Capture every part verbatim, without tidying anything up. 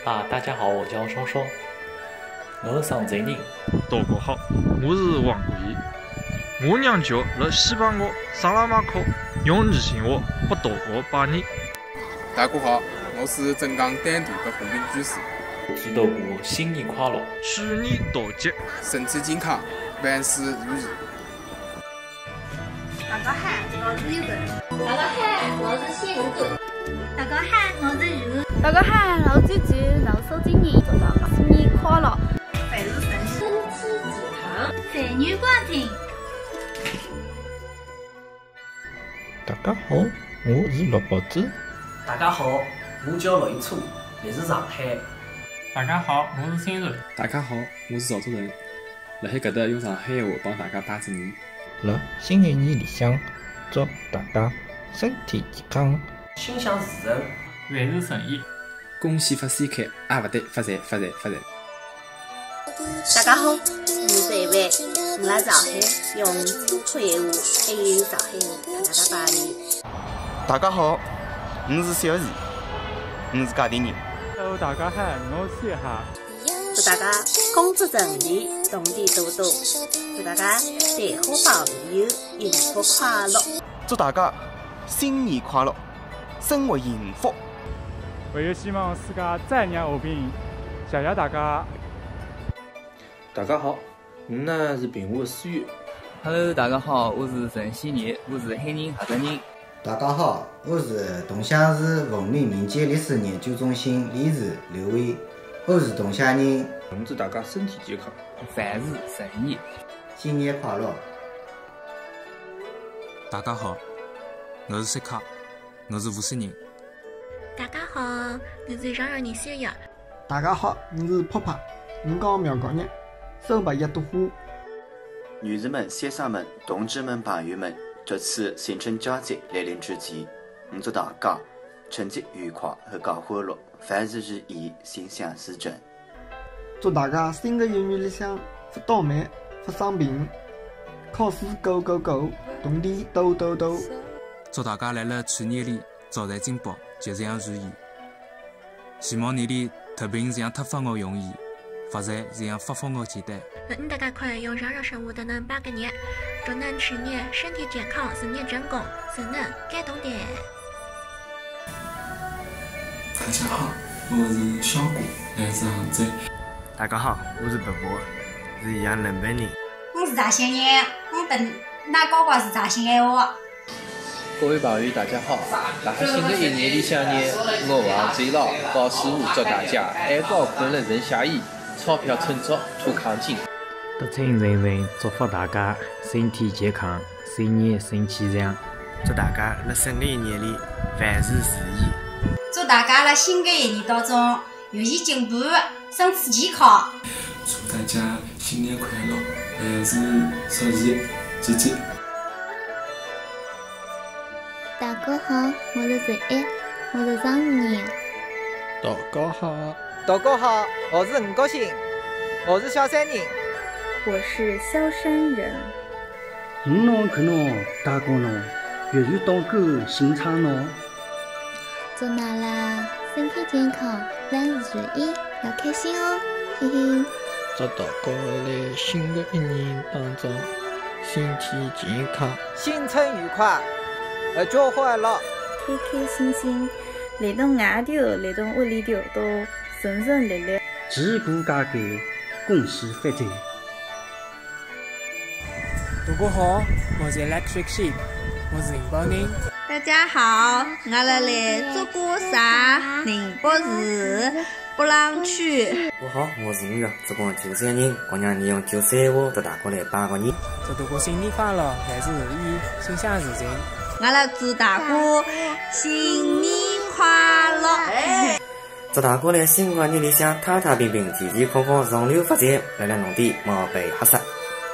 啊，大家好，我叫双双，我是上海人。 大家好，我是王国义。我娘舅辣西班牙萨拉马科用二线话拨大家拜年。 大家好，我是镇江丹渡的和平居士。 祝大家新年快乐， 鼠年大吉， 身体健康，万事如意。 大家好，我是有人。 大家好，我是谢人子。 大家好，我是如。 大家好，老舅舅，老手今年祝大家新年快乐， 万事顺心， 身体健康， 财源广进。 大家好，我是陆宝子。 大家好，我叫陆一初，来自上海。 大家好，我是新柔。 大家好，我是赵主任。辣海搿搭用上海话帮大家拜个年。 辣新的一年里向，祝大家身体健康， 心想事成， 万事顺意， 恭喜发三开，啊勿对，发财发财发财。 大家好，我是一位，我来上海用普通闲话还有上海话和大家拜年。 大家好，我是小齐，我是家庭人。 Hello， 大家好，我是小哈。 祝大家工作顺利，动地多多。祝大家财花帮友，幸福快乐。 祝大家新年快乐，生活幸福。 我也希望世界再年和平，谢谢大家。 大家好，我呢是平湖的思源。 Hello， 大家好，我是陈希年，我是海宁合德人。 大家好，我是桐乡市文明民间历史研究中心理事刘伟，我是桐乡人。 祝大家身体健康， 万事顺意， 新年快乐。 大家好，我是石卡，我是无锡人。 大家好，我是让人小叶。 大家好，我是泡泡，我讲苗高人，手拔一朵花。 女士们、先生们、同志们、朋友们，这次新春佳节来临之际，我祝大家春节愉快，阖家欢乐，万事如意，心想事成。 祝大家新的一年里向不倒霉、不生病，考试go go go，动地多多多。 祝大家来了去年里招财进宝，吉祥如意。希望年里特病像突发的容易，发财像发疯的简单。 嗯，大家可以用让让生活的能八个年，祝恁去年身体健康，事业成功，是恁感动的。 大家好，我是小果，来自杭州。 大家好，我是白博，是阳冷本人。 我是查新人，我本那高高是查新闲话。 各位朋友，大家好！辣海新的一年里向呢，我王最老告师傅祝大家爱高困乐人下意，钞票充足图康健。 德清人人祝福大家身体健康，新年新气象。 祝大家辣新的一年里万事如意。 祝大家辣新的一年当中学习进步，身体健康。 祝大家新年快乐，万事如意，吉吉。 大家好，我是十一，我是张宇人。 大家好， 大家好，我是吴国兴，我是小三人， 我是萧山人。 我喏看喏，大哥喏，粤语当歌新唱喏。 祝大家身体健康，万事如意，要开心哦，嘿嘿。 祝大家在新的一年当中身体健康， 新春愉快。呃，祝快乐， 开开心心，来到外头，来到屋里头都顺顺利利， 持股加改，恭喜发财。 大家好，我是 Electric Sheep， 我是宁波人。 大家好，我辣来祝歌山宁波市布朗区。 大家好，我是吴月，浙江九三人，过年利用九三话祝大家来拜个年。 祝大家新年快乐，万事如意，心想事成。 我来祝大家新年快乐！ 祝大家在新的一年里向太太平平、健健康康、顺流发展，来来农地毛被黑色。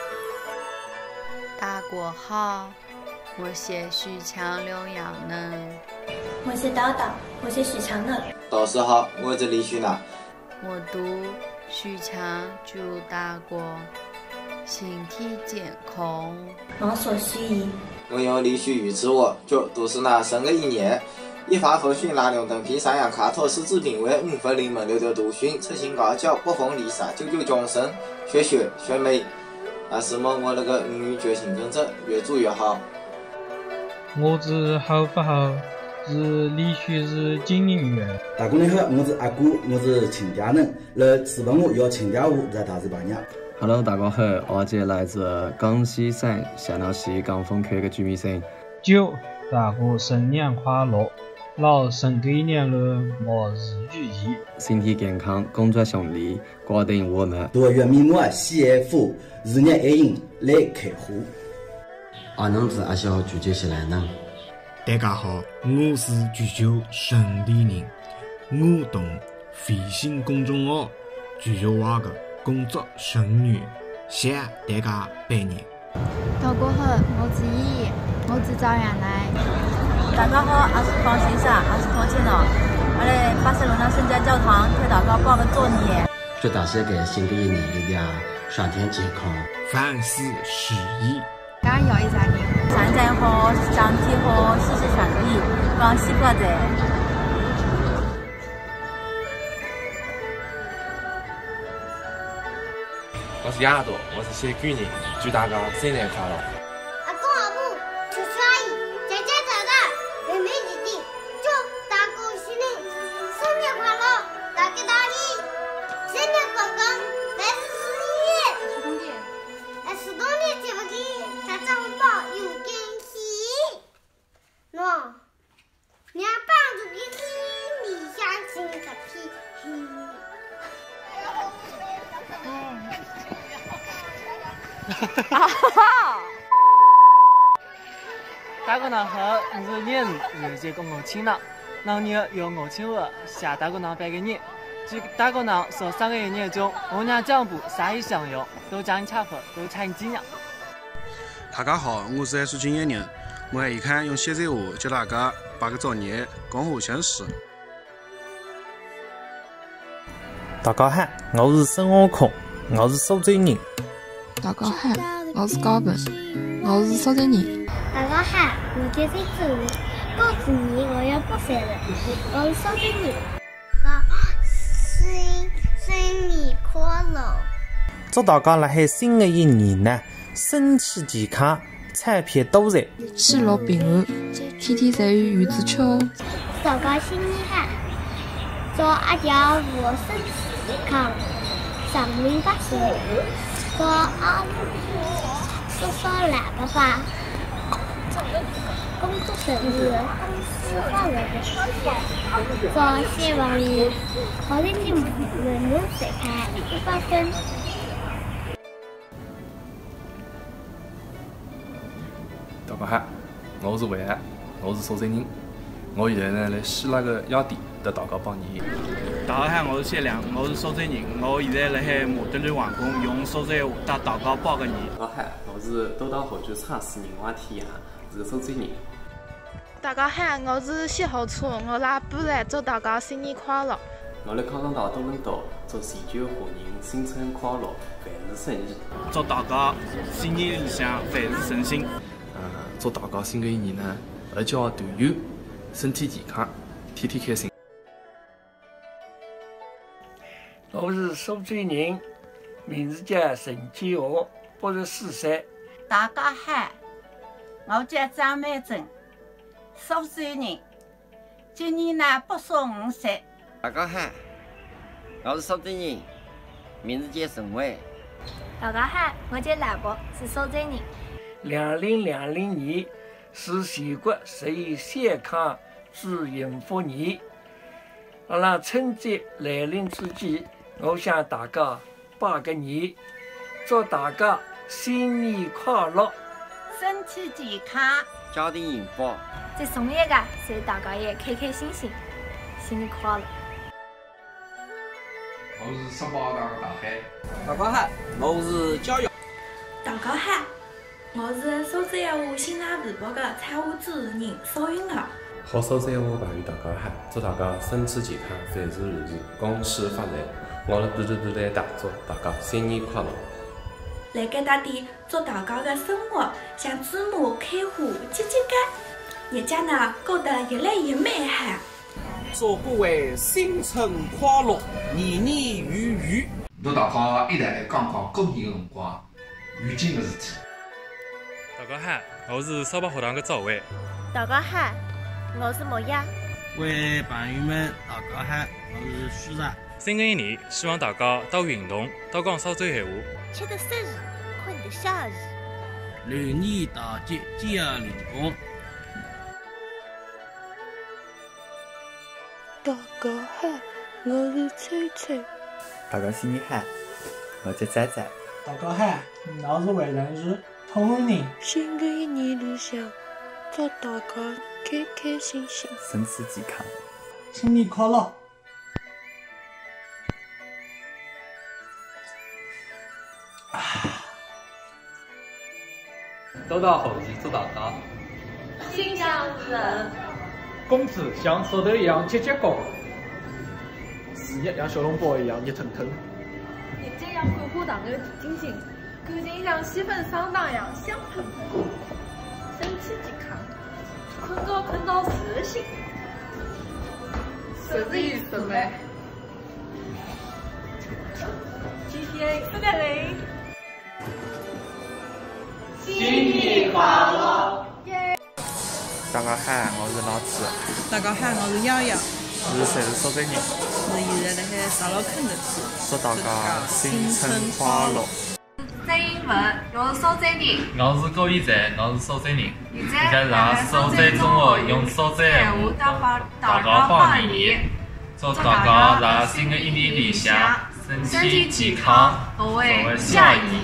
大家好，我是许强刘洋呢。 我是叨叨，我是许强呢。 导师好，我是李旭呢。 我读许强，祝大家身体健康。 我所需。 我用李旭语词我，祝都是那新的一年， 一发复训拉两等皮三阳卡托四字品为五分临门六条独训侧心高脚不逢离散九九江生学学学美。啊，是么？我那个五女觉醒跟着越做越好。 我是好不好？是连续是经营员。 大家好，我是阿姑，我是秦家人，来日本我要秦家户在大日本人。 Hello， 大家好，我是来自江西省下纳市江丰区的居民生。 祝大家新年快乐！老新的一年了，万事如意， 身体健康，工作顺利，家庭和睦。 多月面膜喜爱肤，日日爱饮来开花。 阿能子阿小聚集起来呢。 大家好，我是聚球胜利人，我懂微信公众号聚球娃的工作成员，向大家拜年。 大家好，我是依依，我是赵阳来。 大家好，我是方先生，我是方倩哦。我来巴塞罗那圣家教堂替大家报个作业。 祝大家在新的一年里边身体健康， 万事如意。 加油一三年， 身体好，身体好，事事顺利，恭喜发财。 我是亚朵，我是谢军人，祝大家新年快乐。 阿公阿母、叔叔阿姨、姐姐哥哥、妹妹弟弟，祝大家新年新年快乐，大吉大利，新年快乐，万事如意。十多年，哎，十多年记不记？大家红包有惊喜。喏，娘帮助给你，你相信个屁！ 哈哈！大家好，我是廿五，现在过五千了。老年要五千万，向大家拜个年。祝大家说三个一年中，我娘脚步生意享用，多赚钱福，多赚钱呀！ 大家好，我是二十九年人，我还一看用现在话叫大家拜个早年，恭贺新事。 大家好，我是孙悟空，我是苏州人。 大家好，我是高本，我是苏州人。 大家好，我叫孙子瑜，告诉你我要八岁了，我是苏州人。新新年快乐！ 祝大家辣海新的一年呢，身体健康，彩票多赚， 喜乐平安，天天在于鱼子吃哦。 大家新年好！祝阿家我身体健康，长命百岁。祝阿叔叔来爸爸工作顺利，公司发财。祝希望你好的节目人人水开一百分。 大家好，我是维安，我是苏州人。我现在呢来西那个雅典和大家拜年。 大家好，我是谢亮，我是苏州人。我现在辣海马德里皇宫用苏州话搭大家拜个年。 大家好，我是多道火炬厂市人王天阳，是苏州人。 大家好，我是谢浩初，我来波兰，祝大家新年快乐。 我来康庄大多伦多，祝全球华人新春快乐，万事胜意。 祝大家新年里向万事顺心。 嗯，祝大家新的一年呢，阖家团圆，身体健康，天天开心。 我是苏州人，名字叫陈建华，八十四岁。 大家好，我叫张美珍，苏州人，今年呢八十五岁。 大家好，我是苏州人，名字叫陈伟。 大家好，我叫赖博，是苏州人。 两零两零年是全国实现健康之幸福年。阿拉春节来临之际，我向大家拜个年，祝大家新年快乐， 身体健康， 家庭幸福。 最重要的是大家也开开心心，新年快乐。 我是十八档大海。 大家好，我是焦瑶。 大家好，我是苏州话新浪微博的采花主持人邵云儿。 好苏州话朋友大家好，祝大家身体健康，万事如意，恭喜发财！我辣半途半来大祝大家新年快乐！ 辣盖搭点祝大家的生活像芝麻开花，节节干。 日子呢过得越来越美好。 祝各位新春快乐，年年如鱼。 祝大家一代来讲讲过年的辰光遇见的事体。 大家好，我是烧包学堂的赵伟。 大家好，我是莫雅。 各位朋友们，大家好，我是舒达。 新的一年，希望大家多运动，多讲苏州闲话， 吃得食日，困得下日。 龙年大吉，吉祥灵光。 大家好，我是翠翠。 大家新年好，我叫仔仔。 大家好，我是魏仁宇，同安人。 新的一年里向，祝大家开开心心， 身体健康， 新年快乐！ 多大好事，祝大家心想事成。 工资像石头一样节节高，事业像小笼包一样热腾腾， 业绩像桂花糖的提精精，感情像西粉桑当一样香喷喷，身体健康，困觉困到自信，十日十美，天天吃得累。 新年快乐！ 大家好，我是老子。 大家好，我是瑶瑶。 我是侪是苏州人。 我现在辣海沙老坑搿去。 祝大家新春快乐！ 郑英文，我是苏州人。 我是高一在，我是苏州人。 现在辣海苏州中学用苏州闲话搭大家拜年， 祝大家在新的一年里向身体健康， 各位下意。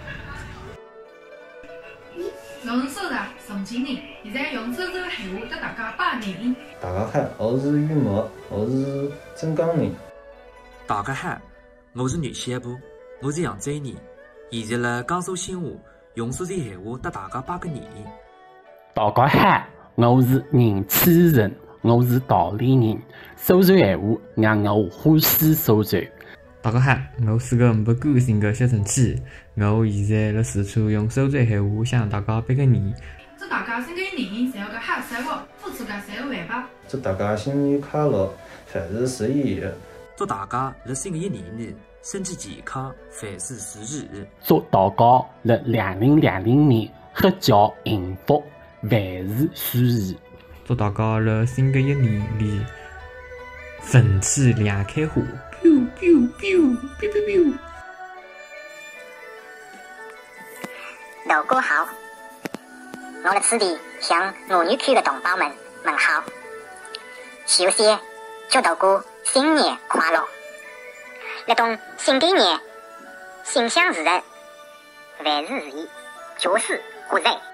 我是苏达，重庆人，现在用苏州闲话跟大家拜年。 大家好，我是于墨，我是镇江人。 大家好，我是岳小布，我是扬州人，现在辣江苏新华用苏州闲话跟大家拜个年。 大家好，我是宁启人，我是道理人，苏州闲话让我欢喜苏州。 大家好，我是个没个性的小陈启，我现在辣四川用苏州闲话向大家拜个年。 祝大家新的一年侪有个好生活，付出个侪有回报。 祝大家新年快乐，凡事如意。 祝大家辣新的一年里身体健康，凡事如意。 祝大家辣两零两零年阖家幸福，万事如意。 祝大家辣新的一年里vận气两开花。biu biu biu biu biu biu。 大家好，我辣此地向俄语区的同胞们问好。首先，祝大家新年快乐！辣冬新的一年，心想事成，万事如意，诸事如意。